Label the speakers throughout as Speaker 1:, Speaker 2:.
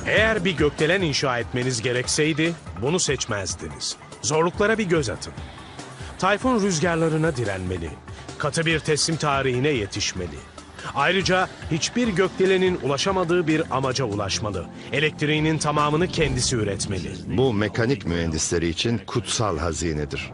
Speaker 1: Eğer bir gökdelen inşa etmeniz gerekseydi bunu seçmezdiniz. Zorluklara bir göz atın. Tayfun rüzgarlarına direnmeli. Katı bir teslim tarihine yetişmeli. Ayrıca hiçbir gökdelenin ulaşamadığı bir amaca ulaşmalı. Elektriğinin tamamını kendisi üretmeli.
Speaker 2: Bu mekanik mühendisleri için kutsal hazinedir.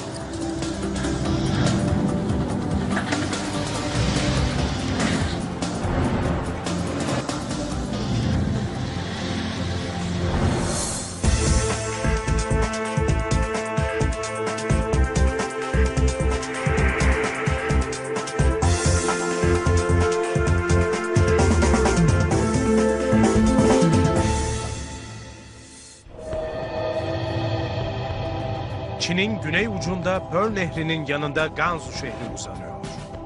Speaker 1: Çin'in güney ucunda Pearl Nehri'nin yanında Gansu şehri uzanıyor.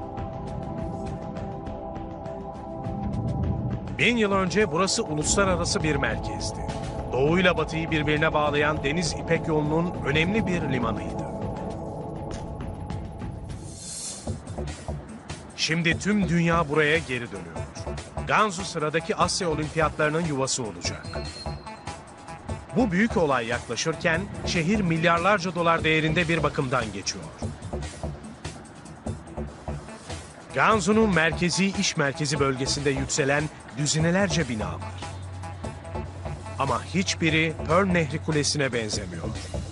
Speaker 1: 1000 yıl önce burası uluslararası bir merkezdi. Doğuyla batıyı birbirine bağlayan Deniz İpek yolunun önemli bir limanıydı. Şimdi tüm dünya buraya geri dönüyor. Gansu sıradaki Asya Olimpiyatlarının yuvası olacak. Bu büyük olay yaklaşırken şehir milyarlarca dolar değerinde bir bakımdan geçiyor. Gansu'nun merkezi iş merkezi bölgesinde yükselen düzinelerce bina var. Ama hiçbiri Pearl Nehri Kulesi'ne benzemiyor.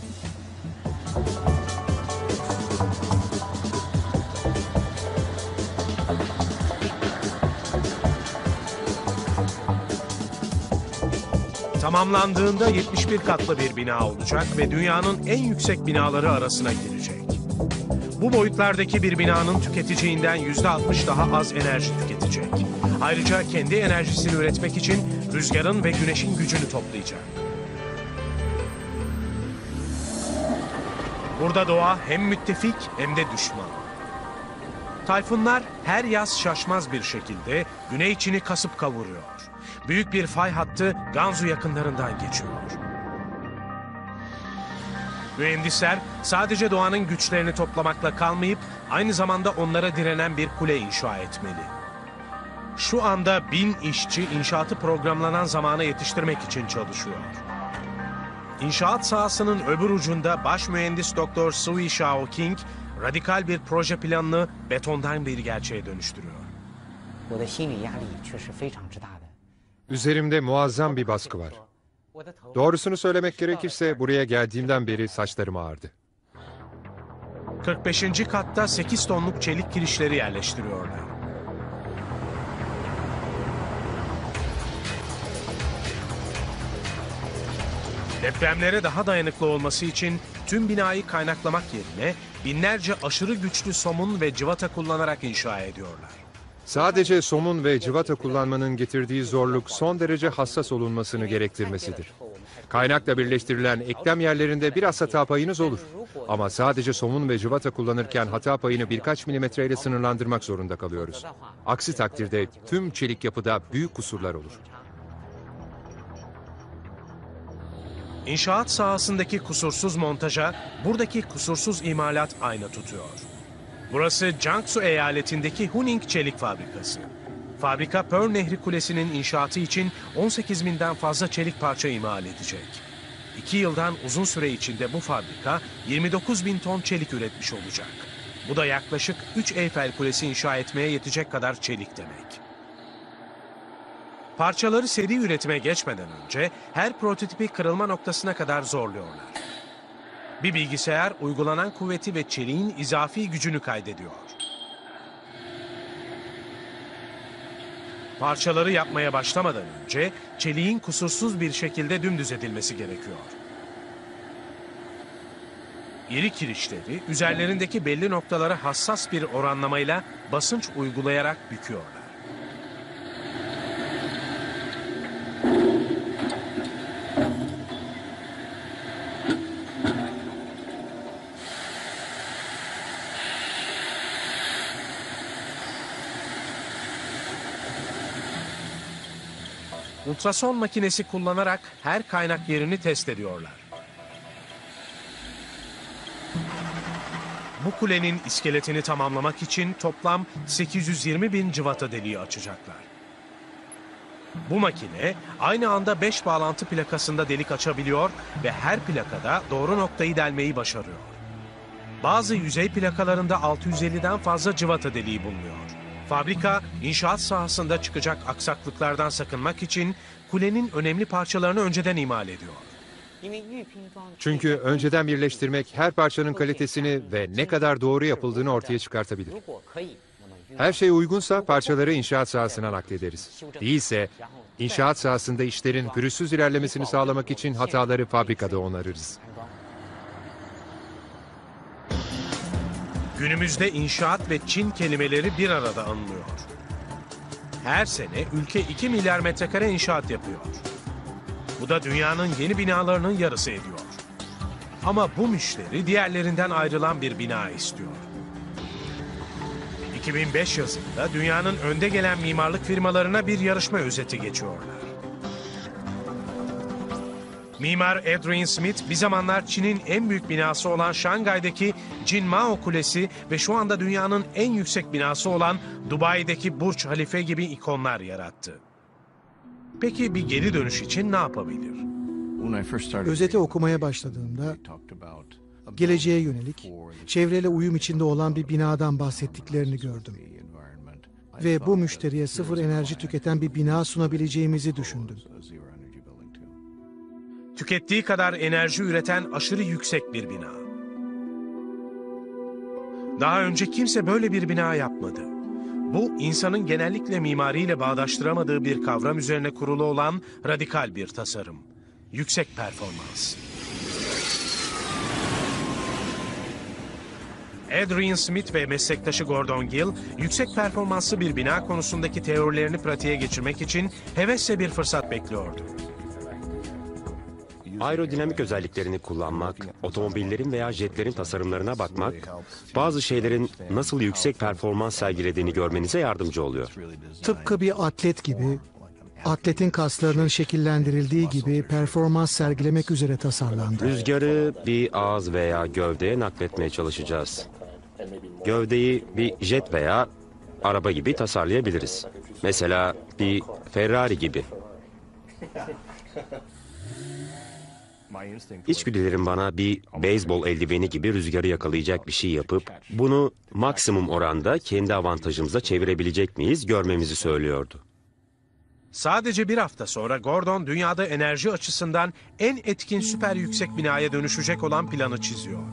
Speaker 1: Tamamlandığında 71 katlı bir bina olacak ve dünyanın en yüksek binaları arasına girecek. Bu boyutlardaki bir binanın tüketeceğinden %60 daha az enerji tüketecek. Ayrıca kendi enerjisini üretmek için rüzgarın ve güneşin gücünü toplayacak. Burada doğa hem müttefik hem de düşman. Tayfunlar her yaz şaşmaz bir şekilde Güney Çin'i kasıp kavuruyor. Büyük bir fay hattı Gansu yakınlarından geçiyor. Mühendisler sadece doğanın güçlerini toplamakla kalmayıp aynı zamanda onlara direnen bir kule inşa etmeli. Şu anda 1000 işçi inşaatı programlanan zamana yetiştirmek için çalışıyor. İnşaat sahasının öbür ucunda baş mühendis Dr. Sui Xiaoqing radikal bir proje planını betondan bir gerçeğe dönüştürüyor.
Speaker 3: Üzerimde muazzam bir baskı var. Doğrusunu söylemek gerekirse buraya geldiğimden beri saçlarım ağardı.
Speaker 1: 45. katta 8 tonluk çelik kirişleri yerleştiriyorlar. Depremlere daha dayanıklı olması için tüm binayı kaynaklamak yerine binlerce aşırı güçlü somun ve cıvata kullanarak inşa ediyorlar.
Speaker 3: Sadece somun ve cıvata kullanmanın getirdiği zorluk son derece hassas olunmasını gerektirmesidir. Kaynakla birleştirilen eklem yerlerinde biraz hata payınız olur. Ama sadece somun ve cıvata kullanırken hata payını birkaç milimetreyle sınırlandırmak zorunda kalıyoruz. Aksi takdirde tüm çelik yapıda büyük kusurlar olur.
Speaker 1: İnşaat sahasındaki kusursuz montaja buradaki kusursuz imalat ayna tutuyor. Burası Jiangsu eyaletindeki Huning Çelik Fabrikası. Fabrika Pearl Nehri Kulesi'nin inşaatı için 18.000'den fazla çelik parça imal edecek. 2 yıldan uzun süre içinde bu fabrika 29.000 ton çelik üretmiş olacak. Bu da yaklaşık 3 Eyfel Kulesi inşa etmeye yetecek kadar çelik demek. Parçaları seri üretime geçmeden önce her prototipi kırılma noktasına kadar zorluyorlar. Bir bilgisayar uygulanan kuvveti ve çeliğin izafi gücünü kaydediyor. Parçaları yapmaya başlamadan önce çeliğin kusursuz bir şekilde dümdüz edilmesi gerekiyor. İri kirişleri üzerlerindeki belli noktalara hassas bir oranlamayla basınç uygulayarak büküyorlar. Ultrason makinesi kullanarak her kaynak yerini test ediyorlar. Bu kulenin iskeletini tamamlamak için toplam 820.000 cıvata deliği açacaklar. Bu makine aynı anda 5 bağlantı plakasında delik açabiliyor ve her plakada doğru noktayı delmeyi başarıyor. Bazı yüzey plakalarında 650'den fazla cıvata deliği bulunuyor. Fabrika, inşaat sahasında çıkacak aksaklıklardan sakınmak için kulenin önemli parçalarını önceden imal ediyor.
Speaker 3: Çünkü önceden birleştirmek her parçanın kalitesini ve ne kadar doğru yapıldığını ortaya çıkartabilir. Her şey uygunsa parçaları inşaat sahasına naklederiz. Değilse inşaat sahasında işlerin pürüzsüz ilerlemesini sağlamak için hataları fabrikada onarırız.
Speaker 1: Günümüzde inşaat ve Çin kelimeleri bir arada anılıyor. Her sene ülke 2 milyar metrekare inşaat yapıyor. Bu da dünyanın yeni binalarının yarısı ediyor. Ama bu müşteri diğerlerinden ayrılan bir bina istiyor. 2005 yazında dünyanın önde gelen mimarlık firmalarına bir yarışma özeti geçiyorlar. Mimar Adrian Smith bir zamanlar Çin'in en büyük binası olan Şangay'daki Jinmao Kulesi ve şu anda dünyanın en yüksek binası olan Dubai'deki Burç Halife gibi ikonlar yarattı. Peki bir geri dönüş için ne yapabilir?
Speaker 4: Özeti okumaya başladığımda geleceğe yönelik, çevreyle uyum içinde olan bir binadan bahsettiklerini gördüm. Ve bu müşteriye sıfır enerji tüketen bir bina sunabileceğimizi düşündüm.
Speaker 1: Tükettiği kadar enerji üreten aşırı yüksek bir bina. Daha önce kimse böyle bir bina yapmadı. Bu, insanın genellikle mimariyle bağdaştıramadığı bir kavram üzerine kurulu olan radikal bir tasarım. Yüksek performans. Adrian Smith ve meslektaşı Gordon Gill, yüksek performanslı bir bina konusundaki teorilerini pratiğe geçirmek için hevesle bir fırsat bekliyordu.
Speaker 5: Aerodinamik özelliklerini kullanmak, otomobillerin veya jetlerin tasarımlarına bakmak, bazı şeylerin nasıl yüksek performans sergilediğini görmenize yardımcı oluyor.
Speaker 4: Tıpkı bir atlet gibi, atletin kaslarının şekillendirildiği gibi performans sergilemek üzere tasarlandı.
Speaker 5: Rüzgarı bir ağız veya gövdeye nakletmeye çalışacağız. Gövdeyi bir jet veya araba gibi tasarlayabiliriz. Mesela bir Ferrari gibi. İçgüdülerim bana bir beyzbol eldiveni gibi rüzgarı yakalayacak bir şey yapıp bunu maksimum oranda kendi avantajımıza çevirebilecek miyiz görmemizi söylüyordu.
Speaker 1: Sadece bir hafta sonra Gordon dünyada enerji açısından en etkin süper yüksek binaya dönüşecek olan planı çiziyor.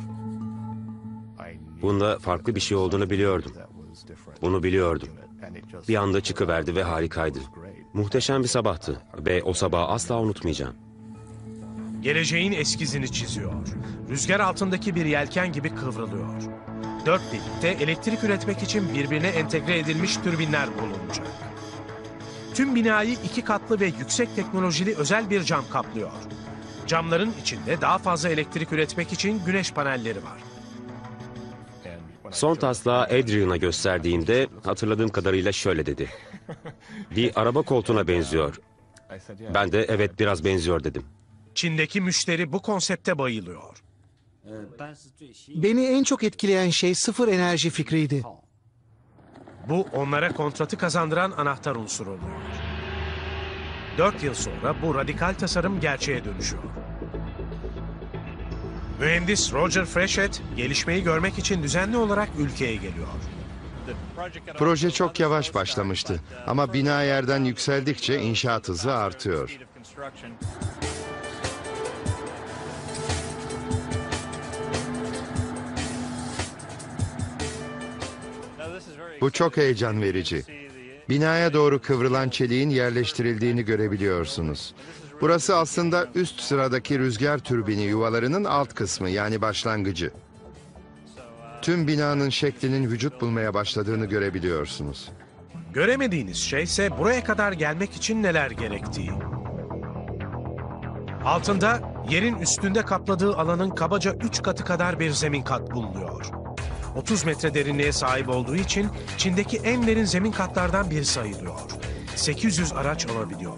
Speaker 5: Bunda farklı bir şey olduğunu biliyordum. Bunu biliyordum. Bir anda çıkıverdi ve harikaydı. Muhteşem bir sabahtı ve o sabahı asla unutmayacağım.
Speaker 1: Geleceğin eskizini çiziyor. Rüzgar altındaki bir yelken gibi kıvrılıyor. 4 delikte elektrik üretmek için birbirine entegre edilmiş türbinler bulunacak. Tüm binayı 2 katlı ve yüksek teknolojili özel bir cam kaplıyor. Camların içinde daha fazla elektrik üretmek için güneş panelleri var.
Speaker 5: Son taslağı Adrian'a gösterdiğimde hatırladığım kadarıyla şöyle dedi. Bir araba koltuğuna benziyor. Ben de evet biraz benziyor dedim.
Speaker 1: Çin'deki müşteri bu konsepte bayılıyor.
Speaker 4: Beni en çok etkileyen şey sıfır enerji fikriydi.
Speaker 1: Bu onlara kontratı kazandıran anahtar unsur oluyor. 4 yıl sonra bu radikal tasarım gerçeğe dönüşüyor. Mühendis Roger Freshet, gelişmeyi görmek için düzenli olarak ülkeye geliyor.
Speaker 2: Proje çok yavaş başlamıştı ama bina yerden yükseldikçe inşaat hızı artıyor. Bu çok heyecan verici. Binaya doğru kıvrılan çeliğin yerleştirildiğini görebiliyorsunuz. Burası aslında üst sıradaki rüzgar türbini yuvalarının alt kısmı, yani başlangıcı. Tüm binanın şeklinin vücut bulmaya başladığını görebiliyorsunuz.
Speaker 1: Göremediğiniz şey ise buraya kadar gelmek için neler gerektiği. Altında yerin üstünde kapladığı alanın kabaca 3 katı kadar bir zemin kat bulunuyor. 30 metre derinliğe sahip olduğu için Çin'deki en derin zemin katlardan biri sayılıyor. 800 araç alabiliyor.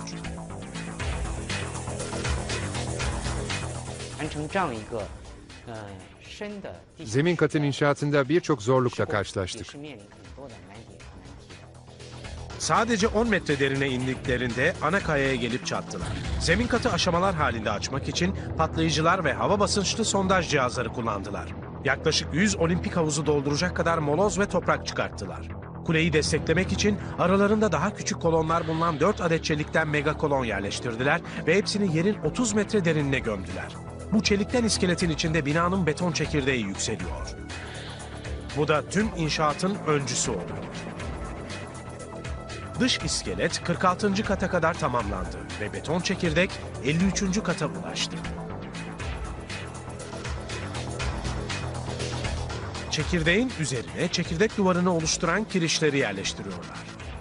Speaker 3: Zemin katın inşaatında birçok zorlukla karşılaştık.
Speaker 1: Sadece 10 metre derine indiklerinde ana kayaya gelip çattılar. Zemin katı aşamalar halinde açmak için patlayıcılar ve hava basınçlı sondaj cihazları kullandılar. Yaklaşık 100 olimpik havuzu dolduracak kadar moloz ve toprak çıkarttılar. Kuleyi desteklemek için aralarında daha küçük kolonlar bulunan 4 adet çelikten mega kolon yerleştirdiler ve hepsini yerin 30 metre derinine gömdüler. Bu çelikten iskeletin içinde binanın beton çekirdeği yükseliyor. Bu da tüm inşaatın öncüsü oluyor. Dış iskelet 46. kata kadar tamamlandı ve beton çekirdek 53. kata ulaştı. Çekirdeğin üzerine çekirdek duvarını oluşturan kirişleri yerleştiriyorlar.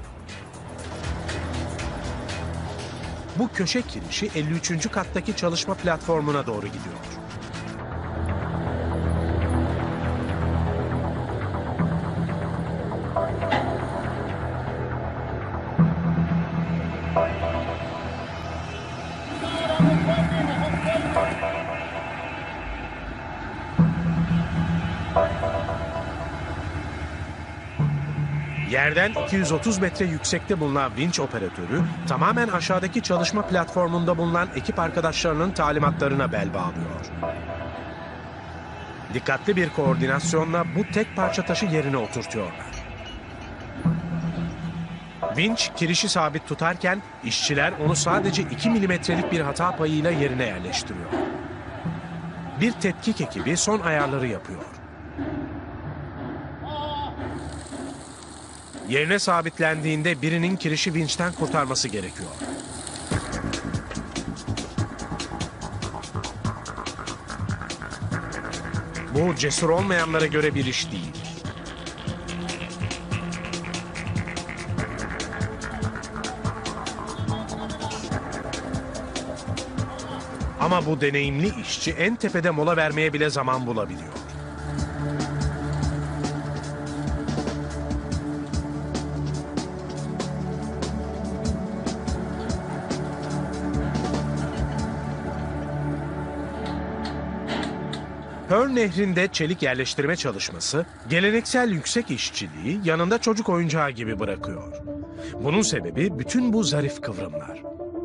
Speaker 1: Bu köşe kirişi 53. kattaki çalışma platformuna doğru gidiyor. Yerden 230 metre yüksekte bulunan vinç operatörü tamamen aşağıdaki çalışma platformunda bulunan ekip arkadaşlarının talimatlarına bel bağlıyor. Dikkatli bir koordinasyonla bu tek parça taşı yerine oturtuyorlar. Vinç kirişi sabit tutarken işçiler onu sadece 2 milimetrelik bir hata payıyla yerine yerleştiriyor. Bir tetkik ekibi son ayarları yapıyor. Yerine sabitlendiğinde birinin kirişi vinçten kurtarması gerekiyor. Bu cesur olmayanlara göre bir iş değil. Ama bu deneyimli işçi en tepede mola vermeye bile zaman bulabiliyor. Pearl Nehri'nde çelik yerleştirme çalışması, geleneksel yüksek işçiliği yanında çocuk oyuncağı gibi bırakıyor. Bunun sebebi bütün bu zarif kıvrımlar.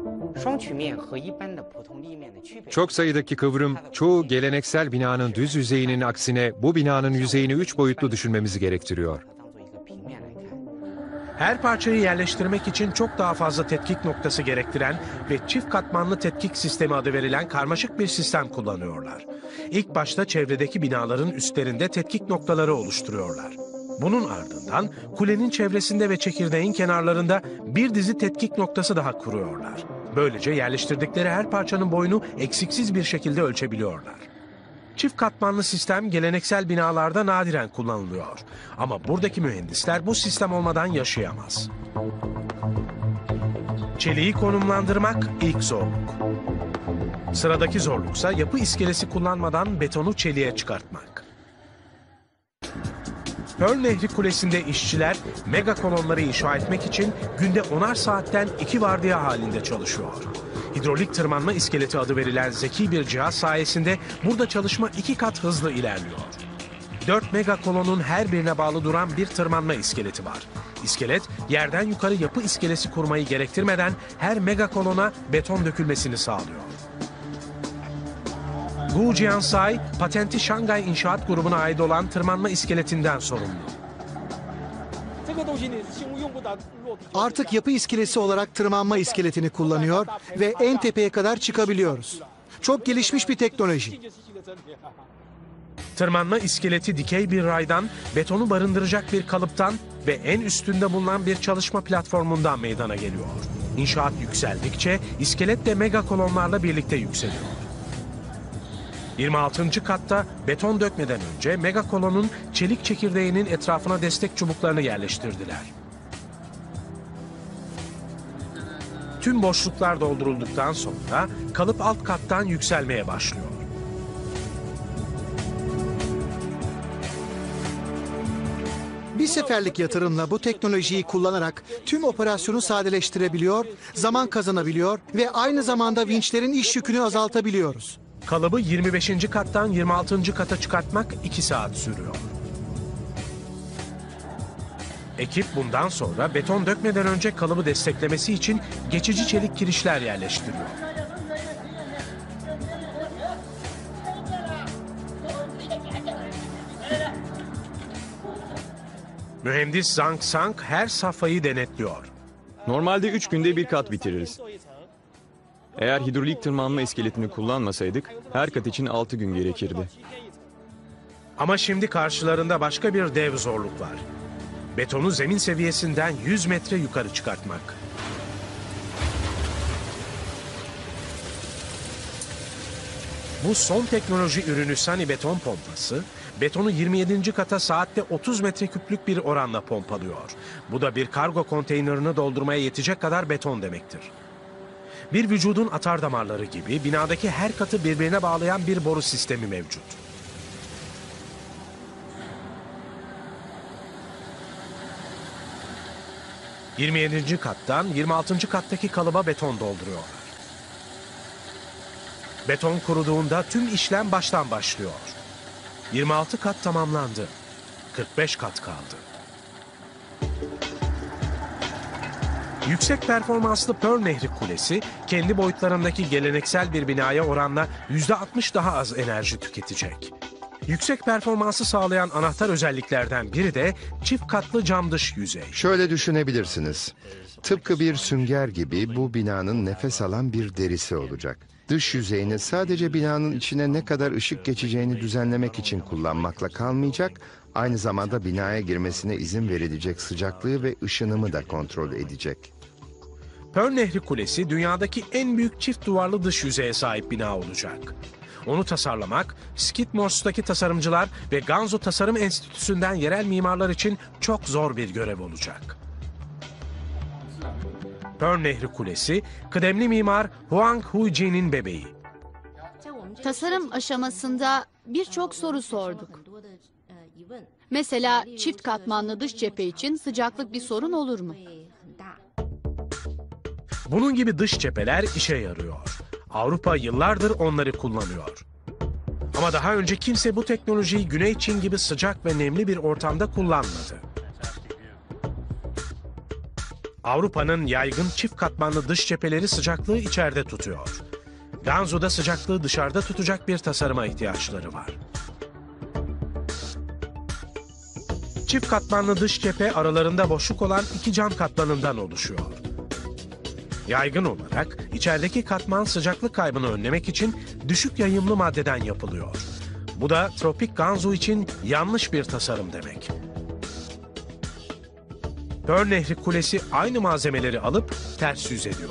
Speaker 3: Çok sayıdaki kıvrım, çoğu geleneksel binanın düz yüzeyinin aksine bu binanın yüzeyini 3 boyutlu düşünmemizi gerektiriyor.
Speaker 1: Her parçayı yerleştirmek için çok daha fazla tetkik noktası gerektiren ve çift katmanlı tetkik sistemi adı verilen karmaşık bir sistem kullanıyorlar. İlk başta çevredeki binaların üstlerinde tetkik noktaları oluşturuyorlar. Bunun ardından kulenin çevresinde ve çekirdeğin kenarlarında bir dizi tetkik noktası daha kuruyorlar. Böylece yerleştirdikleri her parçanın boyunu eksiksiz bir şekilde ölçebiliyorlar. Çift katmanlı sistem geleneksel binalarda nadiren kullanılıyor. Ama buradaki mühendisler bu sistem olmadan yaşayamaz. Çeliği konumlandırmak ilk zorluk. Sıradaki zorluksa yapı iskelesi kullanmadan betonu çeliğe çıkartmak. Pearl Nehri Kulesi'nde işçiler mega kolonları inşa etmek için günde 10'ar saatten 2 vardiya halinde çalışıyor. Hidrolik tırmanma iskeleti adı verilen zeki bir cihaz sayesinde burada çalışma 2 kat hızlı ilerliyor. 4 mega kolonun her birine bağlı duran bir tırmanma iskeleti var. İskelet yerden yukarı yapı iskelesi kurmayı gerektirmeden her mega kolona beton dökülmesini sağlıyor. Gu Jiansai, patenti Şangay İnşaat Grubu'na ait olan tırmanma iskeletinden sorumlu.
Speaker 4: Artık yapı iskelesi olarak tırmanma iskeletini kullanıyor ve en tepeye kadar çıkabiliyoruz. Çok gelişmiş bir teknoloji.
Speaker 1: Tırmanma iskeleti dikey bir raydan, betonu barındıracak bir kalıptan ve en üstünde bulunan bir çalışma platformundan meydana geliyor. İnşaat yükseldikçe iskelet de mega kolonlarla birlikte yükseliyor. 26. katta beton dökmeden önce mega kolonun çelik çekirdeğinin etrafına destek çubuklarını yerleştirdiler. Tüm boşluklar doldurulduktan sonra kalıp alt kattan yükselmeye başlıyor.
Speaker 4: Bir seferlik yatırımla bu teknolojiyi kullanarak tüm operasyonu sadeleştirebiliyor, zaman kazanabiliyor ve aynı zamanda vinçlerin iş yükünü azaltabiliyoruz.
Speaker 1: Kalıbı 25. kattan 26. kata çıkartmak 2 saat sürüyor. Ekip bundan sonra beton dökmeden önce kalıbı desteklemesi için geçici çelik kirişler yerleştiriyor. Mühendis Zhang Sang her safhayı denetliyor.
Speaker 6: Normalde 3 günde bir kat bitiririz. Eğer hidrolik tırmanma iskeletini kullanmasaydık her kat için 6 gün gerekirdi.
Speaker 1: Ama şimdi karşılarında başka bir dev zorluk var. Betonu zemin seviyesinden 100 metre yukarı çıkartmak. Bu son teknoloji ürünü Sunny beton pompası, betonu 27. kata saatte 30 metreküplük bir oranla pompalıyor. Bu da bir kargo konteynerini doldurmaya yetecek kadar beton demektir. Bir vücudun atar damarları gibi binadaki her katı birbirine bağlayan bir boru sistemi mevcut. ...27. kattan 26. kattaki kalıba beton dolduruyorlar. Beton kuruduğunda tüm işlem baştan başlıyor. 26 kat tamamlandı. 45 kat kaldı. Yüksek performanslı Pearl Nehri Kulesi, kendi boyutlarındaki geleneksel bir binaya oranla %60 daha az enerji tüketecek. Yüksek performansı sağlayan anahtar özelliklerden biri de çift katlı cam dış yüzey.
Speaker 2: Şöyle düşünebilirsiniz. Tıpkı bir sünger gibi bu binanın nefes alan bir derisi olacak. Dış yüzeyini sadece binanın içine ne kadar ışık geçeceğini düzenlemek için kullanmakla kalmayacak, aynı zamanda binaya girmesine izin verilecek sıcaklığı ve ışınımı da kontrol edecek.
Speaker 1: Pearl Nehri Kulesi dünyadaki en büyük çift duvarlı dış yüzeye sahip bina olacak. Onu tasarlamak, Skidmore'daki tasarımcılar ve Ganzo Tasarım Enstitüsü'nden yerel mimarlar için çok zor bir görev olacak. Pearl Nehri Kulesi, kıdemli mimar Huang Huiji'nin bebeği.
Speaker 7: Tasarım aşamasında birçok soru sorduk. Mesela çift katmanlı dış cephe için sıcaklık bir sorun olur mu?
Speaker 1: Bunun gibi dış cepheler işe yarıyor. Avrupa yıllardır onları kullanıyor. Ama daha önce kimse bu teknolojiyi Güney Çin gibi sıcak ve nemli bir ortamda kullanmadı. Avrupa'nın yaygın çift katmanlı dış cepheleri sıcaklığı içeride tutuyor. Ganzo'da sıcaklığı dışarıda tutacak bir tasarıma ihtiyaçları var. Çift katmanlı dış cephe aralarında boşluk olan iki cam katmanından oluşuyor. Yaygın olarak içerideki katman sıcaklık kaybını önlemek için düşük yayımlı maddeden yapılıyor. Bu da tropik Ganzo için yanlış bir tasarım demek. Pearl Nehri Kulesi aynı malzemeleri alıp ters yüz ediyor.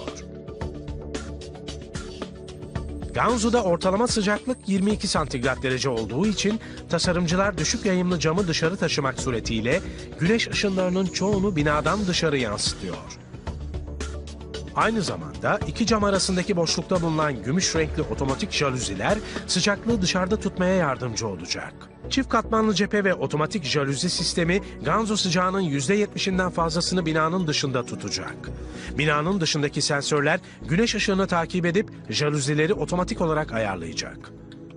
Speaker 1: Ganzo'da ortalama sıcaklık 22 santigrat derece olduğu için tasarımcılar düşük yayımlı camı dışarı taşımak suretiyle güneş ışınlarının çoğunu binadan dışarı yansıtıyor. Aynı zamanda iki cam arasındaki boşlukta bulunan gümüş renkli otomatik jaluziler sıcaklığı dışarıda tutmaya yardımcı olacak. Çift katmanlı cephe ve otomatik jaluzi sistemi Ganzo sıcağının %70'inden fazlasını binanın dışında tutacak. Binanın dışındaki sensörler güneş ışığını takip edip jaluzileri otomatik olarak ayarlayacak.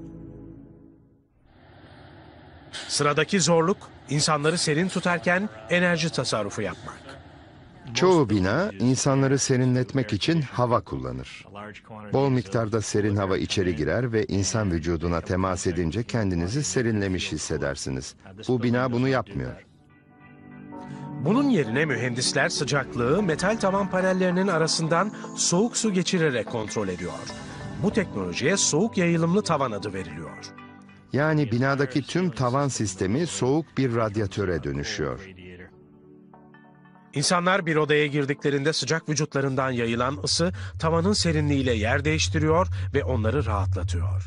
Speaker 1: Sıradaki zorluk, insanları serin tutarken enerji tasarrufu yapmak.
Speaker 2: Çoğu bina insanları serinletmek için hava kullanır. Bol miktarda serin hava içeri girer ve insan vücuduna temas edince kendinizi serinlemiş hissedersiniz. Bu bina bunu yapmıyor.
Speaker 1: Bunun yerine mühendisler sıcaklığı metal tavan panellerinin arasından soğuk su geçirerek kontrol ediyor. Bu teknolojiye soğuk yayılımlı tavan adı veriliyor.
Speaker 2: Yani binadaki tüm tavan sistemi soğuk bir radyatöre dönüşüyor.
Speaker 1: İnsanlar bir odaya girdiklerinde sıcak vücutlarından yayılan ısı tavanın serinliğiyle yer değiştiriyor ve onları rahatlatıyor.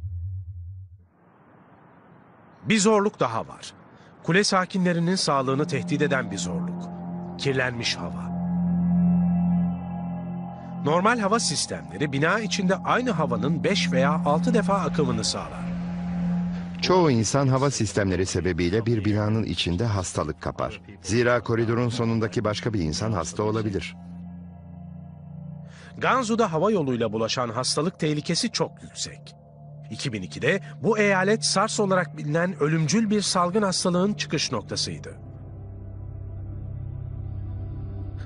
Speaker 1: Bir zorluk daha var. Kule sakinlerinin sağlığını tehdit eden bir zorluk. Kirlenmiş hava. Normal hava sistemleri bina içinde aynı havanın 5 veya 6 defa akımını sağlar.
Speaker 2: Çoğu insan hava sistemleri sebebiyle bir binanın içinde hastalık kapar. Zira koridorun sonundaki başka bir insan hasta olabilir.
Speaker 1: Ganzo'da hava yoluyla bulaşan hastalık tehlikesi çok yüksek. 2002'de bu eyalet SARS olarak bilinen ölümcül bir salgın hastalığın çıkış noktasıydı.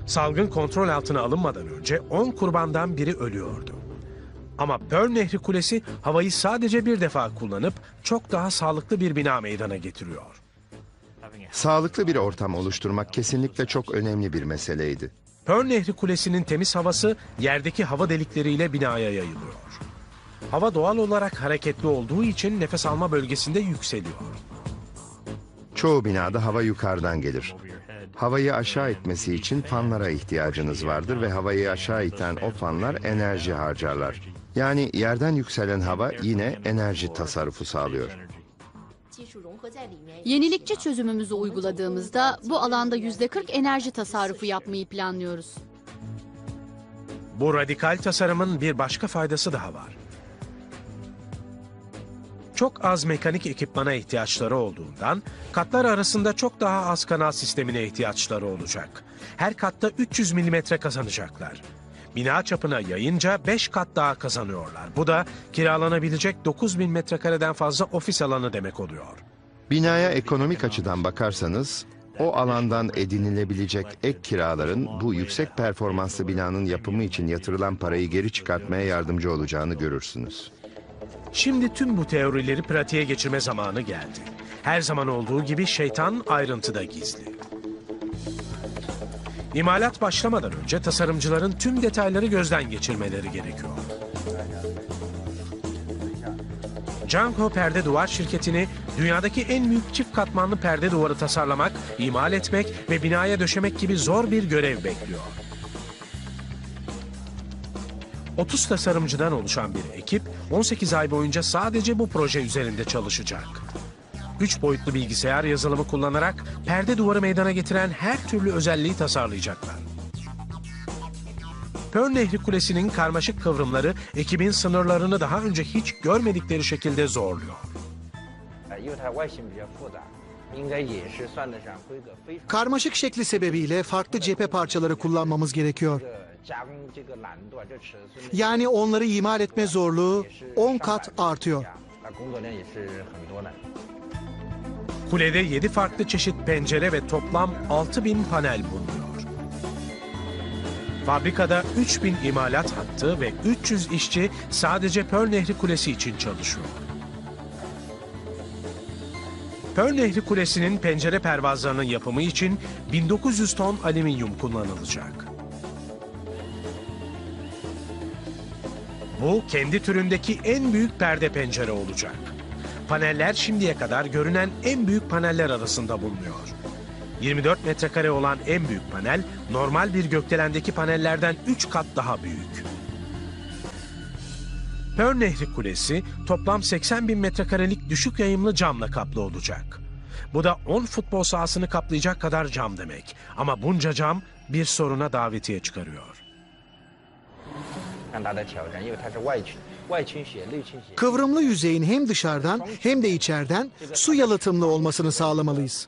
Speaker 1: Salgın kontrol altına alınmadan önce 10 kurbandan biri ölüyordu. Ama Pearl Nehri Kulesi havayı sadece bir defa kullanıp çok daha sağlıklı bir bina meydana getiriyor.
Speaker 2: Sağlıklı bir ortam oluşturmak kesinlikle çok önemli bir meseleydi.
Speaker 1: Pearl Nehri Kulesi'nin temiz havası yerdeki hava delikleriyle binaya yayılıyor. Hava doğal olarak hareketli olduğu için nefes alma bölgesinde yükseliyor.
Speaker 2: Çoğu binada hava yukarıdan gelir. Havayı aşağı itmesi için fanlara ihtiyacınız vardır ve havayı aşağı iten o fanlar enerji harcarlar. Yani yerden yükselen hava yine enerji tasarrufu sağlıyor.
Speaker 7: Yenilikçi çözümümüzü uyguladığımızda bu alanda %40 enerji tasarrufu yapmayı planlıyoruz.
Speaker 1: Bu radikal tasarımın bir başka faydası daha var. Çok az mekanik ekipmana ihtiyaçları olduğundan katlar arasında çok daha az kanal sistemine ihtiyaçları olacak. Her katta 300 milimetre kazanacaklar. Bina çapına yayınca 5 kat daha kazanıyorlar. Bu da kiralanabilecek 9.000 metrekareden fazla ofis alanı demek oluyor.
Speaker 2: Binaya ekonomik açıdan bakarsanız, o alandan edinilebilecek ek kiraların bu yüksek performanslı binanın yapımı için yatırılan parayı geri çıkartmaya yardımcı olacağını görürsünüz.
Speaker 1: Şimdi tüm bu teorileri pratiğe geçirme zamanı geldi. Her zaman olduğu gibi şeytan ayrıntıda gizli. İmalat başlamadan önce tasarımcıların tüm detayları gözden geçirmeleri gerekiyor. Janko Perde Duvar şirketini dünyadaki en büyük çift katmanlı perde duvarı tasarlamak, imal etmek ve binaya döşemek gibi zor bir görev bekliyor. 30 tasarımcıdan oluşan bir ekip 18 ay boyunca sadece bu proje üzerinde çalışacak. 3 boyutlu bilgisayar yazılımı kullanarak perde duvarı meydana getiren her türlü özelliği tasarlayacaklar. Pearl Nehri Kulesi'nin karmaşık kıvrımları ekibin sınırlarını daha önce hiç görmedikleri şekilde zorluyor.
Speaker 4: Karmaşık şekli sebebiyle farklı cephe parçaları kullanmamız gerekiyor. Yani onları imal etme zorluğu 10 kat artıyor.
Speaker 1: Kulede 7 farklı çeşit pencere ve toplam 6.000 panel bulunuyor. Fabrikada 3.000 imalat hattı ve 300 işçi sadece Pearl Nehri Kulesi için çalışıyor. Pearl Nehri Kulesi'nin pencere pervazlarının yapımı için 1900 ton alüminyum kullanılacak. Bu kendi türündeki en büyük perde pencere olacak. Paneller şimdiye kadar görünen en büyük paneller arasında bulunuyor. 24 metrekare olan en büyük panel, normal bir gökdelendeki panellerden 3 kat daha büyük. Pearl Nehri Kulesi toplam 80.000 metrekarelik düşük yayımlı camla kaplı olacak. Bu da 10 futbol sahasını kaplayacak kadar cam demek. Ama bunca cam bir soruna davetiye çıkarıyor.
Speaker 4: Kıvrımlı yüzeyin hem dışarıdan hem de içeriden su yalıtımlı olmasını sağlamalıyız.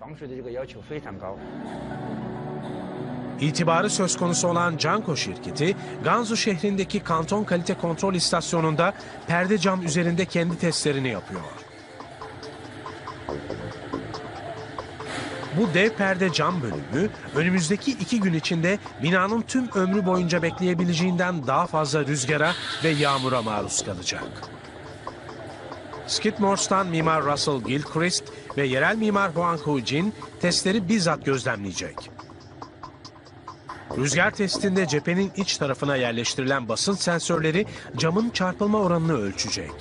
Speaker 1: İtibarı söz konusu olan Janko şirketi, Gansu şehrindeki Kanton Kalite Kontrol İstasyonu'nda perde cam üzerinde kendi testlerini yapıyor. Bu dev perde cam bölümü önümüzdeki 2 gün içinde binanın tüm ömrü boyunca bekleyebileceğinden daha fazla rüzgara ve yağmura maruz kalacak. Skidmore'dan mimar Russell Gilchrist ve yerel mimar Huang Hu-jin testleri bizzat gözlemleyecek. Rüzgar testinde cephenin iç tarafına yerleştirilen basınç sensörleri camın çarpılma oranını ölçecek.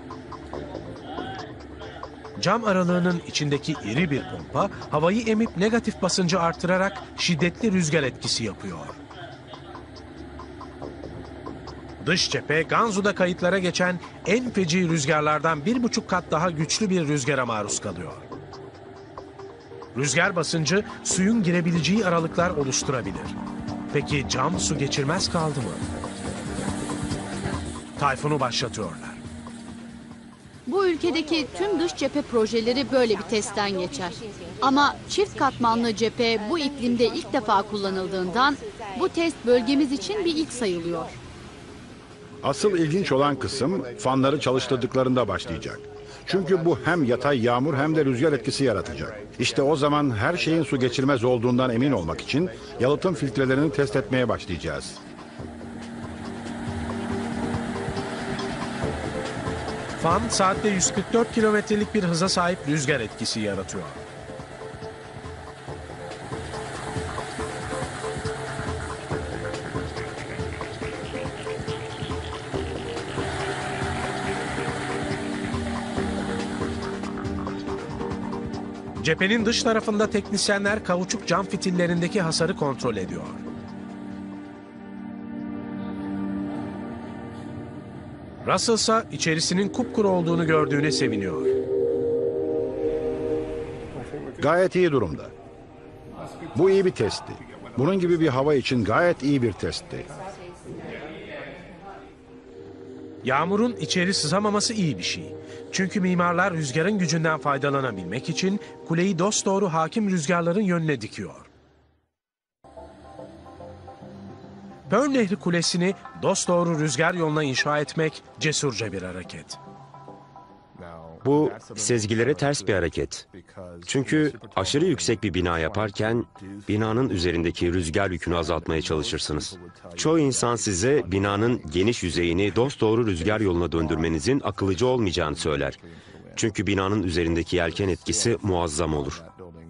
Speaker 1: Cam aralığının içindeki iri bir pompa havayı emip negatif basıncı artırarak şiddetli rüzgar etkisi yapıyor. Dış cephe Gansu'da kayıtlara geçen en feci rüzgarlardan 1,5 kat daha güçlü bir rüzgara maruz kalıyor. Rüzgar basıncı suyun girebileceği aralıklar oluşturabilir. Peki cam su geçirmez kaldı mı? Tayfunu başlatıyorlar.
Speaker 7: Bu ülkedeki tüm dış cephe projeleri böyle bir testten geçer. Ama çift katmanlı cephe bu iklimde ilk defa kullanıldığından bu test bölgemiz için bir ilk sayılıyor.
Speaker 8: Asıl ilginç olan kısım fanları çalıştırdıklarında başlayacak. Çünkü bu hem yatay yağmur hem de rüzgar etkisi yaratacak. İşte o zaman her şeyin su geçirmez olduğundan emin olmak için yalıtım filtrelerini test etmeye başlayacağız.
Speaker 1: Fan saatte 144 kilometrelik bir hıza sahip rüzgar etkisi yaratıyor. Cephenin dış tarafında teknisyenler kauçuk cam fitillerindeki hasarı kontrol ediyor. Russell ise içerisinin kupkuru olduğunu gördüğüne seviniyor.
Speaker 8: Gayet iyi durumda. Bu iyi bir testti. Bunun gibi bir hava için gayet iyi bir testti.
Speaker 1: Yağmurun içeri sızamaması iyi bir şey. Çünkü mimarlar rüzgarın gücünden faydalanabilmek için kuleyi dosdoğru hakim rüzgarların yönüne dikiyor. Pearl Nehri Kulesi'ni dosdoğru rüzgar yoluna inşa etmek cesurca bir hareket.
Speaker 5: Bu sezgilere ters bir hareket. Çünkü aşırı yüksek bir bina yaparken binanın üzerindeki rüzgar yükünü azaltmaya çalışırsınız. Çoğu insan size binanın geniş yüzeyini dosdoğru rüzgar yoluna döndürmenizin akıllıca olmayacağını söyler. Çünkü binanın üzerindeki yelken etkisi muazzam olur.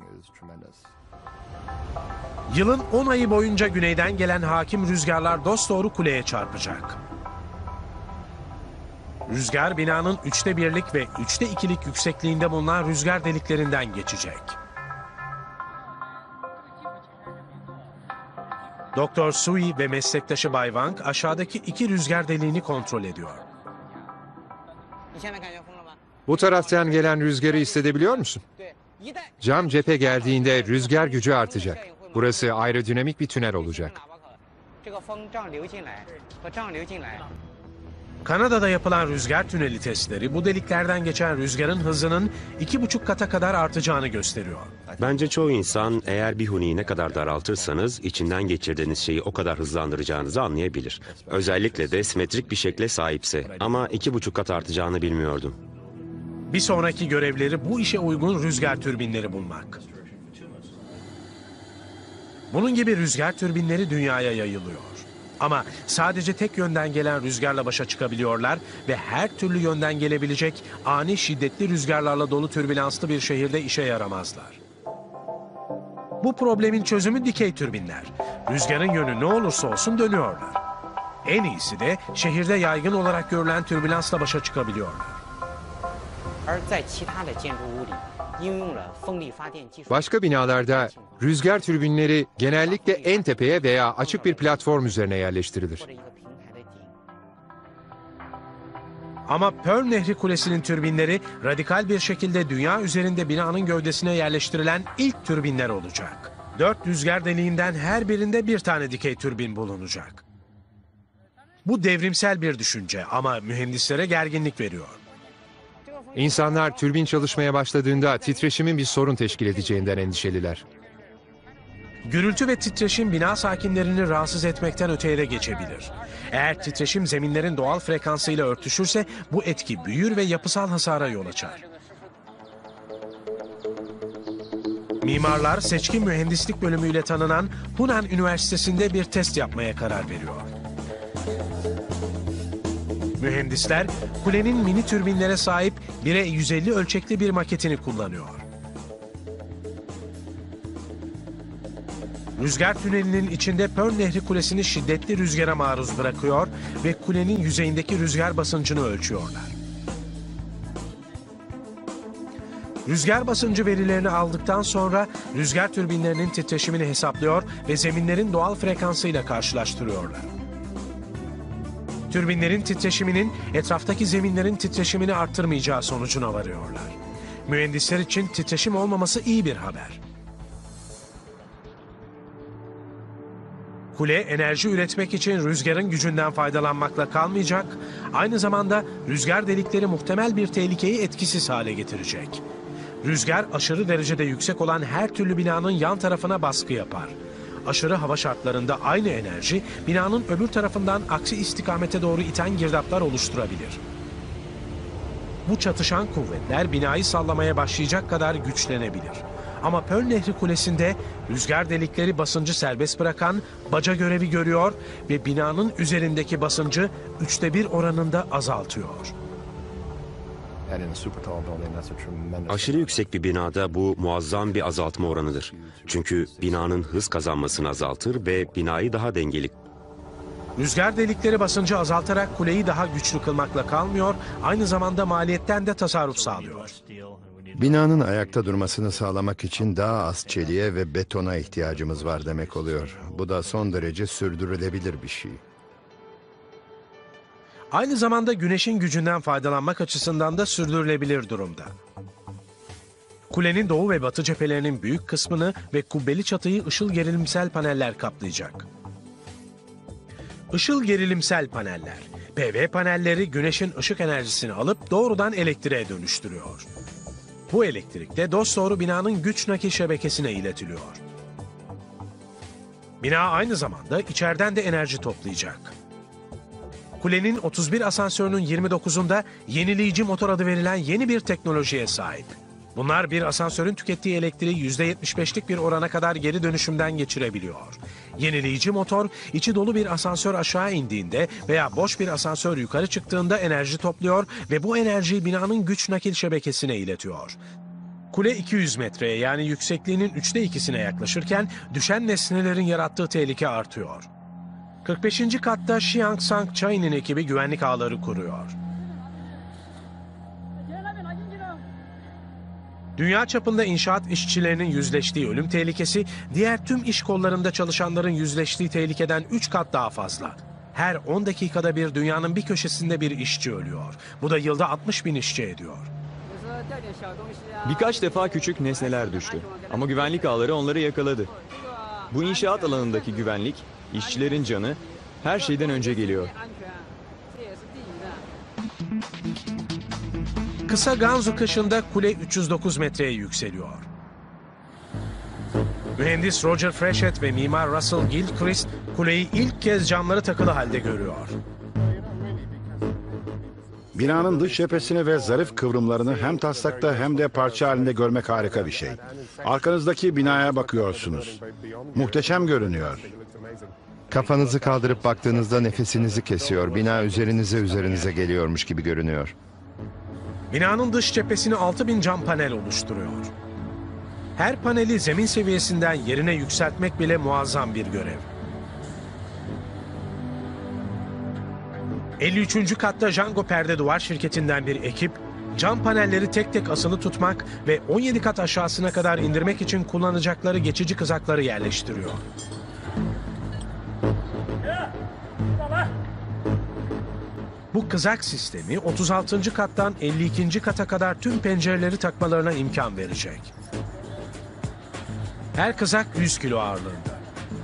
Speaker 1: Yılın 10 ayı boyunca güneyden gelen hakim rüzgarlar dosdoğru kuleye çarpacak. Rüzgar binanın 1/3 ve 2/3 yüksekliğinde bulunan rüzgar deliklerinden geçecek. Doktor Sui ve meslektaşı Bay Wang aşağıdaki 2 rüzgar deliğini kontrol ediyor.
Speaker 3: Bu taraftan gelen rüzgarı hissedebiliyor musun? Cam cephe geldiğinde rüzgar gücü artacak. Burası aerodinamik bir tünel olacak.
Speaker 1: Kanada'da yapılan rüzgar tüneli testleri bu deliklerden geçen rüzgarın hızının 2,5 kata kadar artacağını gösteriyor.
Speaker 5: Bence çoğu insan eğer bir huniyi ne kadar daraltırsanız içinden geçirdiğiniz şeyi o kadar hızlandıracağınızı anlayabilir. Özellikle de simetrik bir şekle sahipse, ama 2,5 kat artacağını bilmiyordum.
Speaker 1: Bir sonraki görevleri bu işe uygun rüzgar türbinleri bulmak. Bunun gibi rüzgar türbinleri dünyaya yayılıyor. Ama sadece tek yönden gelen rüzgarla başa çıkabiliyorlar ve her türlü yönden gelebilecek ani şiddetli rüzgarlarla dolu türbülanslı bir şehirde işe yaramazlar. Bu problemin çözümü dikey türbinler. Rüzgarın yönü ne olursa olsun dönüyorlar. En iyisi de şehirde yaygın olarak görülen türbülansla başa çıkabiliyorlar.
Speaker 3: Başka binalarda rüzgar türbinleri genellikle en tepeye veya açık bir platform üzerine yerleştirilir.
Speaker 1: Ama Pearl Nehri Kulesi'nin türbinleri radikal bir şekilde dünya üzerinde binanın gövdesine yerleştirilen ilk türbinler olacak. 4 rüzgar deliğinden her birinde bir tane dikey türbin bulunacak. Bu devrimsel bir düşünce ama mühendislere gerginlik veriyor.
Speaker 3: İnsanlar türbin çalışmaya başladığında titreşimin bir sorun teşkil edeceğinden endişeliler.
Speaker 1: Gürültü ve titreşim bina sakinlerini rahatsız etmekten öteye de geçebilir. Eğer titreşim zeminlerin doğal frekansıyla örtüşürse bu etki büyür ve yapısal hasara yol açar. Mimarlar seçkin mühendislik bölümüyle tanınan Hunan Üniversitesi'nde bir test yapmaya karar veriyor. Mühendisler kulenin mini türbinlere sahip 1'e 150 ölçekli bir maketini kullanıyor. Rüzgar tünelinin içinde Pearl Nehri Kulesi'ni şiddetli rüzgara maruz bırakıyor ve kulenin yüzeyindeki rüzgar basıncını ölçüyorlar. Rüzgar basıncı verilerini aldıktan sonra rüzgar türbinlerinin titreşimini hesaplıyor ve zeminlerin doğal frekansıyla karşılaştırıyorlar. Türbinlerin titreşiminin etraftaki zeminlerin titreşimini arttırmayacağı sonucuna varıyorlar. Mühendisler için titreşim olmaması iyi bir haber. Kule enerji üretmek için rüzgarın gücünden faydalanmakla kalmayacak, aynı zamanda rüzgar delikleri muhtemel bir tehlikeyi etkisiz hale getirecek. Rüzgar aşırı derecede yüksek olan her türlü binanın yan tarafına baskı yapar. Aşırı hava şartlarında aynı enerji binanın öbür tarafından aksi istikamete doğru iten girdaplar oluşturabilir. Bu çatışan kuvvetler binayı sallamaya başlayacak kadar güçlenebilir. Ama Pearl Nehri Kulesi'nde rüzgar delikleri basıncı serbest bırakan baca görevi görüyor ve binanın üzerindeki basıncı 1/3 oranında azaltıyor.
Speaker 5: Aşırı yüksek bir binada bu muazzam bir azaltma oranıdır. Çünkü binanın hız kazanmasını azaltır ve binayı daha dengeli.
Speaker 1: Rüzgar delikleri basıncı azaltarak kuleyi daha güçlü kılmakla kalmıyor, aynı zamanda maliyetten de tasarruf sağlıyor.
Speaker 2: Binanın ayakta durmasını sağlamak için daha az çeliğe ve betona ihtiyacımız var demek oluyor. Bu da son derece sürdürülebilir bir şey.
Speaker 1: Aynı zamanda güneşin gücünden faydalanmak açısından da sürdürülebilir durumda. Kulenin doğu ve batı cephelerinin büyük kısmını ve kubbeli çatıyı ışıl gerilimsel paneller kaplayacak. Işıl gerilimsel paneller, PV panelleri güneşin ışık enerjisini alıp doğrudan elektriğe dönüştürüyor. Bu elektrik de dosdoğru binanın güç nakil şebekesine iletiliyor. Bina aynı zamanda içeriden de enerji toplayacak. Kulenin 31 asansörünün 29'unda yenileyici motor adı verilen yeni bir teknolojiye sahip. Bunlar bir asansörün tükettiği elektriği %75'lik bir orana kadar geri dönüşümden geçirebiliyor. Yenileyici motor, içi dolu bir asansör aşağı indiğinde veya boş bir asansör yukarı çıktığında enerji topluyor ve bu enerjiyi binanın güç nakil şebekesine iletiyor. Kule 200 metreye yani yüksekliğinin 2/3'üne yaklaşırken düşen nesnelerin yarattığı tehlike artıyor. 45. katta Xiang Sang Chai'nin ekibi güvenlik ağları kuruyor. Dünya çapında inşaat işçilerinin yüzleştiği ölüm tehlikesi, diğer tüm iş kollarında çalışanların yüzleştiği tehlikeden 3 kat daha fazla. Her 10 dakikada bir dünyanın bir köşesinde bir işçi ölüyor. Bu da yılda 60.000 işçi ediyor.
Speaker 6: Birkaç defa küçük nesneler düştü ama güvenlik ağları onları yakaladı. Bu inşaat alanındaki güvenlik, işçilerin canı her şeyden önce geliyor.
Speaker 1: Kısa Gansu kışında kule 309 metreye yükseliyor. Mühendis Roger Freshet ve mimar Russell Gilchrist kuleyi ilk kez camları takılı halde görüyor.
Speaker 8: Binanın dış cephesini ve zarif kıvrımlarını hem taslakta hem de parça halinde görmek harika bir şey. Arkanızdaki binaya bakıyorsunuz. Muhteşem görünüyor.
Speaker 2: Kafanızı kaldırıp baktığınızda nefesinizi kesiyor. Bina üzerinize geliyormuş gibi görünüyor.
Speaker 1: Binanın dış cephesini 6000 cam panel oluşturuyor. Her paneli zemin seviyesinden yerine yükseltmek bile muazzam bir görev. 53. katta Jango Perde Duvar şirketinden bir ekip, cam panelleri tek tek asılı tutmak ve 17 kat aşağısına kadar indirmek için kullanacakları geçici kızakları yerleştiriyor. Bu kızak sistemi 36. kattan 52. kata kadar tüm pencereleri takmalarına imkan verecek. Her kızak 100 kilo ağırlığında.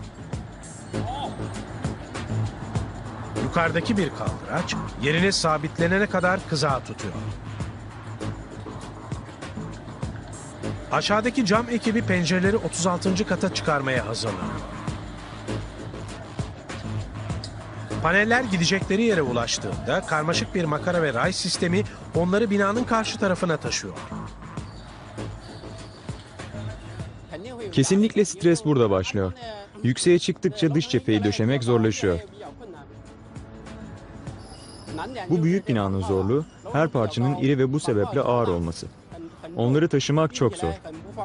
Speaker 1: Yukarıdaki bir kaldıraç yerine sabitlenene kadar kızağı tutuyor. Aşağıdaki cam ekibi pencereleri 36. kata çıkarmaya hazırlanıyor. Paneller gidecekleri yere ulaştığında karmaşık bir makara ve ray sistemi onları binanın karşı tarafına taşıyor.
Speaker 6: Kesinlikle stres burada başlıyor. Yükseğe çıktıkça dış cepheyi döşemek zorlaşıyor. Bu büyük binanın zorluğu her parçanın iri ve bu sebeple ağır olması. Onları taşımak çok zor.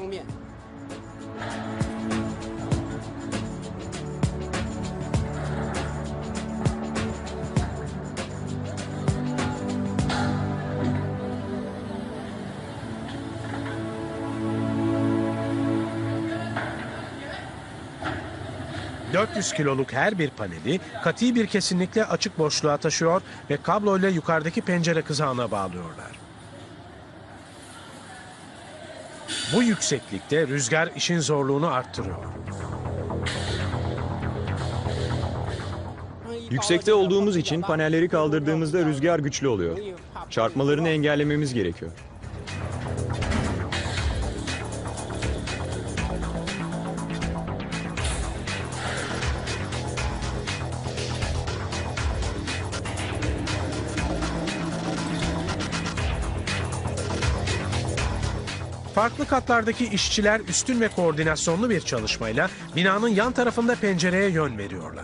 Speaker 1: ...400 kiloluk her bir paneli katı bir kesinlikle açık boşluğa taşıyor ve kabloyla yukarıdaki pencere kızağına bağlıyorlar. Bu yükseklikte rüzgar işin zorluğunu arttırıyor.
Speaker 6: Yüksekte olduğumuz için panelleri kaldırdığımızda rüzgar güçlü oluyor. Çarpmalarını engellememiz gerekiyor.
Speaker 1: Farklı katlardaki işçiler üstün ve koordinasyonlu bir çalışmayla binanın yan tarafında pencereye yön veriyorlar.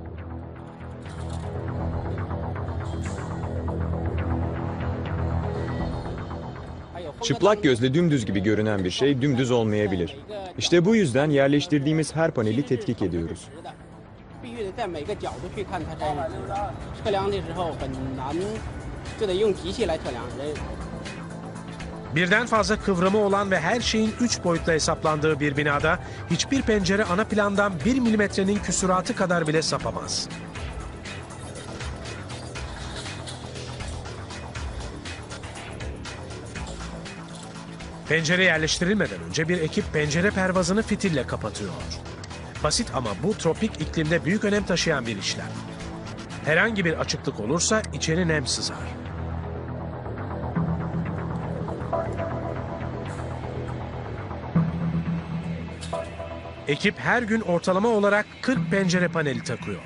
Speaker 6: Çıplak gözle dümdüz gibi görünen bir şey dümdüz olmayabilir. İşte bu yüzden yerleştirdiğimiz her paneli tetkik ediyoruz.
Speaker 1: Birden fazla kıvrımı olan ve her şeyin 3 boyutla hesaplandığı bir binada hiçbir pencere ana plandan 1 milimetrenin küsuratı kadar bile sapamaz. Pencere yerleştirilmeden önce bir ekip pencere pervazını fitille kapatıyor. Basit ama bu tropik iklimde büyük önem taşıyan bir işlem. Herhangi bir açıklık olursa içeri nem sızar. Ekip her gün ortalama olarak 40 pencere paneli takıyor.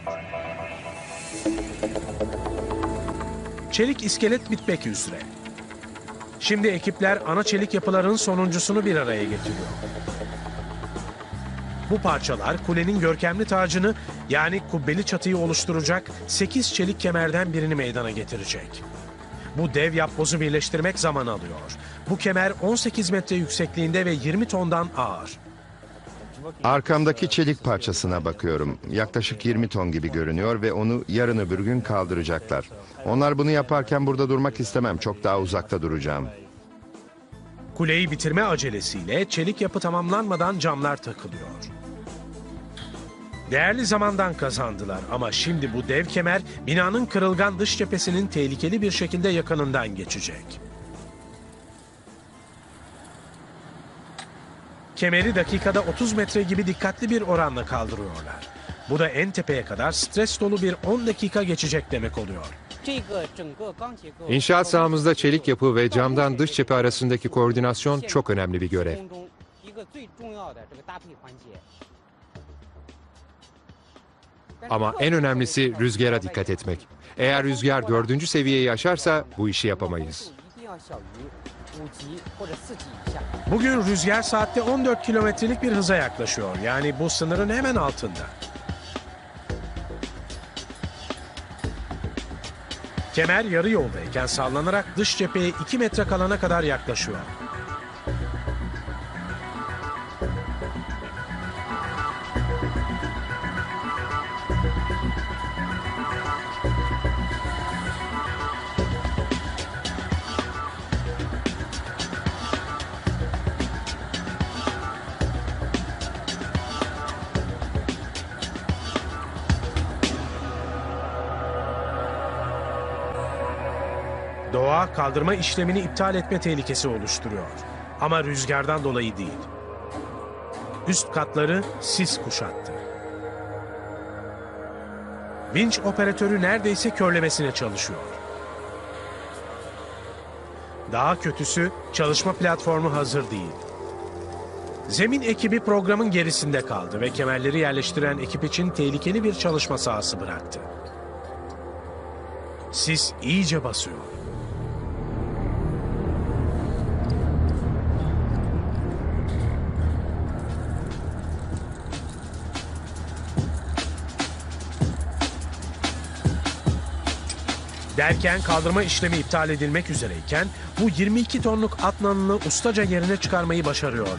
Speaker 1: Çelik iskelet bitmek üzere. Şimdi ekipler ana çelik yapıların sonuncusunu bir araya getiriyor. Bu parçalar kulenin görkemli tacını, yani kubbeli çatıyı oluşturacak 8 çelik kemerden birini meydana getirecek. Bu dev yapbozu birleştirmek zaman alıyor. Bu kemer 18 metre yüksekliğinde ve 20 tondan ağır.
Speaker 2: Arkamdaki çelik parçasına bakıyorum. Yaklaşık 20 ton gibi görünüyor ve onu yarın öbür gün kaldıracaklar. Onlar bunu yaparken burada durmak istemem. Çok daha uzakta duracağım.
Speaker 1: Kuleyi bitirme acelesiyle çelik yapı tamamlanmadan camlar takılıyor. Değerli zamandan kazandılar ama şimdi bu dev kemer binanın kırılgan dış cephesinin tehlikeli bir şekilde yakınından geçecek. Kemeri dakikada 30 metre gibi dikkatli bir oranla kaldırıyorlar. Bu da en tepeye kadar stres dolu bir 10 dakika geçecek demek oluyor.
Speaker 3: İnşaat sahamızda çelik yapı ve camdan dış cephe arasındaki koordinasyon çok önemli bir görev. Ama en önemlisi rüzgara dikkat etmek. Eğer rüzgar 4. seviyeyi aşarsa bu işi yapamayız.
Speaker 1: Bugün rüzgar saatte 14 kilometrelik bir hıza yaklaşıyor. Yani bu sınırın hemen altında. Kemer yarı yoldayken sallanarak dış cepheye 2 metre kalana kadar yaklaşıyor. Doğa kaldırma işlemini iptal etme tehlikesi oluşturuyor. Ama rüzgardan dolayı değil. Üst katları sis kuşattı. Vinç operatörü neredeyse körlemesine çalışıyor. Daha kötüsü çalışma platformu hazır değil. Zemin ekibi programın gerisinde kaldı ve kemerleri yerleştiren ekip için tehlikeli bir çalışma sahası bıraktı. Sis iyice basıyor. Derken kaldırma işlemi iptal edilmek üzereyken bu 22 tonluk Adnan'ını ustaca yerine çıkarmayı başarıyorlar.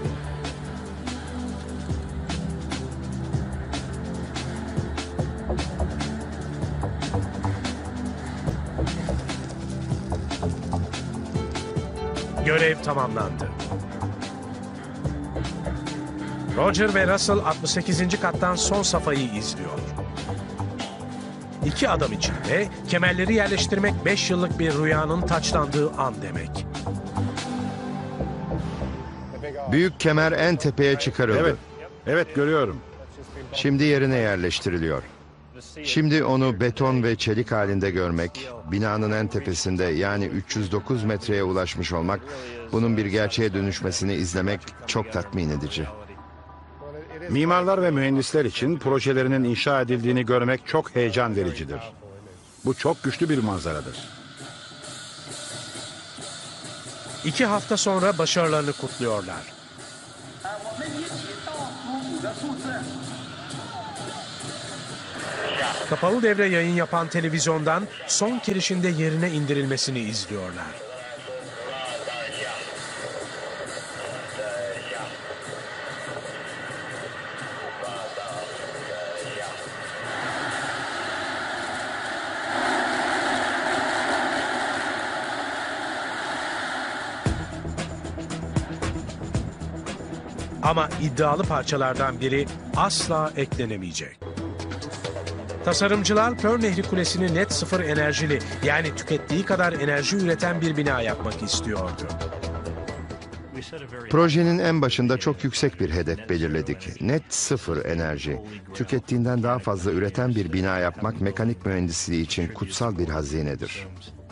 Speaker 1: Görev tamamlandı. Roger ve Russell 68. kattan son safhayı izliyor. İki adam için de kemerleri yerleştirmek 5 yıllık bir rüyanın taçlandığı an demek.
Speaker 2: Büyük kemer en tepeye çıkarıldı.
Speaker 8: Evet görüyorum.
Speaker 2: Şimdi yerine yerleştiriliyor. Şimdi onu beton ve çelik halinde görmek, binanın en tepesinde yani 309 metreye ulaşmış olmak, bunun bir gerçeğe dönüşmesini izlemek çok tatmin edici.
Speaker 8: Mimarlar ve mühendisler için projelerinin inşa edildiğini görmek çok heyecan vericidir. Bu çok güçlü bir manzaradır.
Speaker 1: 2 hafta sonra başarılarını kutluyorlar. Kapalı devre yayın yapan televizyondan son kirişinde yerine indirilmesini izliyorlar. Ama iddialı parçalardan biri asla eklenemeyecek. Tasarımcılar Pearl Nehri Kulesi'ni net sıfır enerjili, yani tükettiği kadar enerji üreten bir bina yapmak istiyordu.
Speaker 2: Projenin en başında çok yüksek bir hedef belirledik. Net sıfır enerji. Tükettiğinden daha fazla üreten bir bina yapmak mekanik mühendisliği için kutsal bir hazinedir.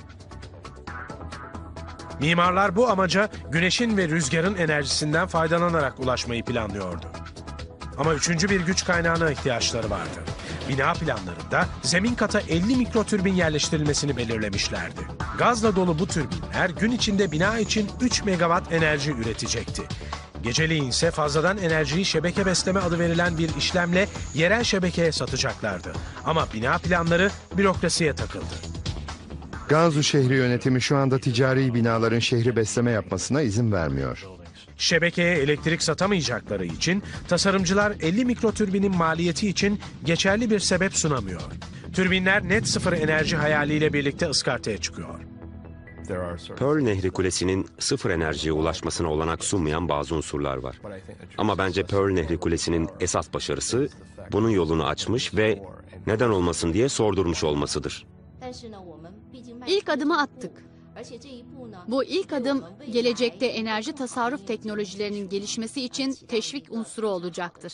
Speaker 1: Mimarlar bu amaca güneşin ve rüzgarın enerjisinden faydalanarak ulaşmayı planlıyordu. Ama üçüncü bir güç kaynağına ihtiyaçları vardı. Bina planlarında zemin kata 50 mikrotürbin yerleştirilmesini belirlemişlerdi. Gazla dolu bu türbinler gün içinde bina için 3 megawatt enerji üretecekti. Geceleyin ise fazladan enerjiyi şebeke besleme adı verilen bir işlemle yerel şebekeye satacaklardı. Ama bina planları bürokrasiye takıldı.
Speaker 2: Gansu şehri yönetimi şu anda ticari binaların şehri besleme yapmasına izin vermiyor.
Speaker 1: Şebekeye elektrik satamayacakları için tasarımcılar 50 mikrotürbinin maliyeti için geçerli bir sebep sunamıyor. Türbinler net sıfır enerji hayaliyle birlikte ıskartaya çıkıyor.
Speaker 5: Pearl Nehri Kulesi'nin sıfır enerjiye ulaşmasına olanak sunmayan bazı unsurlar var. Ama bence Pearl Nehri Kulesi'nin esas başarısı bunun yolunu açmış ve neden olmasın diye sordurmuş olmasıdır.
Speaker 7: İlk adımı attık. Bu ilk adım gelecekte enerji tasarruf teknolojilerinin gelişmesi için teşvik unsuru olacaktır.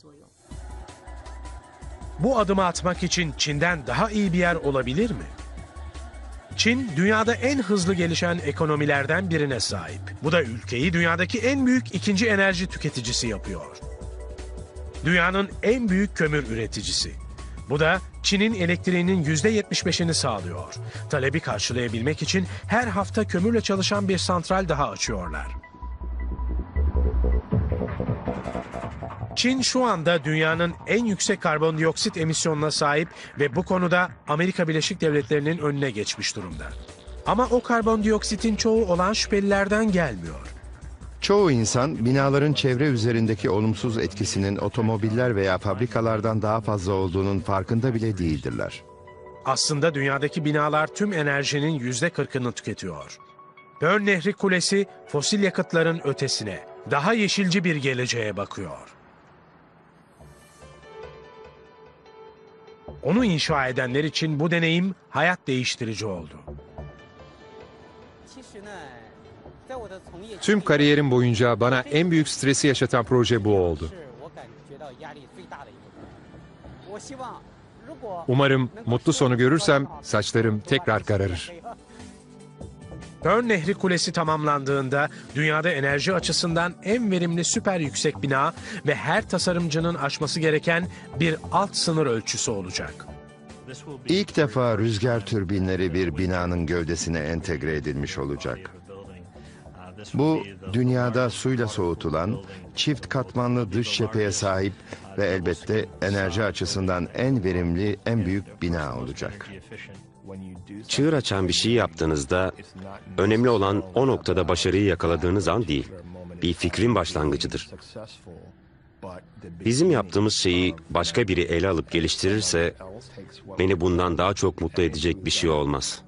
Speaker 1: Bu adımı atmak için Çin'den daha iyi bir yer olabilir mi? Çin, dünyada en hızlı gelişen ekonomilerden birine sahip. Bu da ülkeyi dünyadaki en büyük ikinci enerji tüketicisi yapıyor. Dünyanın en büyük kömür üreticisi. Bu da Çin'in elektriğinin %75'ini sağlıyor. Talebi karşılayabilmek için her hafta kömürle çalışan bir santral daha açıyorlar. Çin şu anda dünyanın en yüksek karbondioksit emisyonuna sahip ve bu konuda Amerika Birleşik Devletleri'nin önüne geçmiş durumda. Ama o karbondioksitin çoğu olan şüphelilerden gelmiyor.
Speaker 2: Çoğu insan binaların çevre üzerindeki olumsuz etkisinin otomobiller veya fabrikalardan daha fazla olduğunun farkında bile değildirler.
Speaker 1: Aslında dünyadaki binalar tüm enerjinin %40'ını tüketiyor. Pearl Nehri Kulesi fosil yakıtların ötesine, daha yeşilci bir geleceğe bakıyor. Onu inşa edenler için bu deneyim hayat değiştirici oldu.
Speaker 3: Tüm kariyerim boyunca bana en büyük stresi yaşatan proje bu oldu. Umarım mutlu sonu görürsem saçlarım tekrar kararır.
Speaker 1: Pearl Nehri Kulesi tamamlandığında dünyada enerji açısından en verimli süper yüksek bina ve her tasarımcının aşması gereken bir alt sınır ölçüsü olacak.
Speaker 2: İlk defa rüzgar türbinleri bir binanın gövdesine entegre edilmiş olacak. Bu, dünyada suyla soğutulan, çift katmanlı dış cepheye sahip ve elbette enerji açısından en verimli, en büyük bina olacak.
Speaker 5: Çığır açan bir şey yaptığınızda önemli olan o noktada başarıyı yakaladığınız an değil, bir fikrin başlangıcıdır. Bizim yaptığımız şeyi başka biri ele alıp geliştirirse beni bundan daha çok mutlu edecek bir şey olmaz.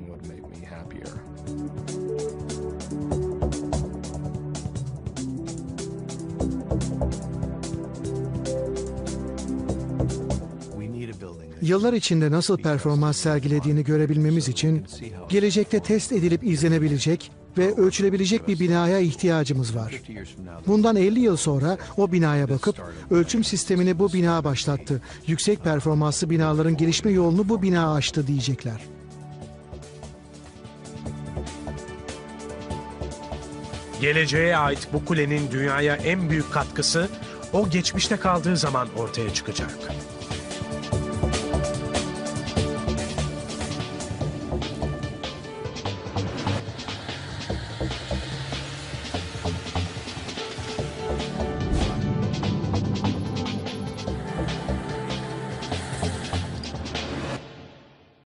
Speaker 4: Yıllar içinde nasıl performans sergilediğini görebilmemiz için gelecekte test edilip izlenebilecek ve ölçülebilecek bir binaya ihtiyacımız var. Bundan 50 yıl sonra o binaya bakıp ölçüm sistemini bu bina başlattı, yüksek performanslı binaların gelişme yolunu bu bina açtı diyecekler.
Speaker 1: Geleceğe ait bu kulenin dünyaya en büyük katkısı o geçmişte kaldığı zaman ortaya çıkacak.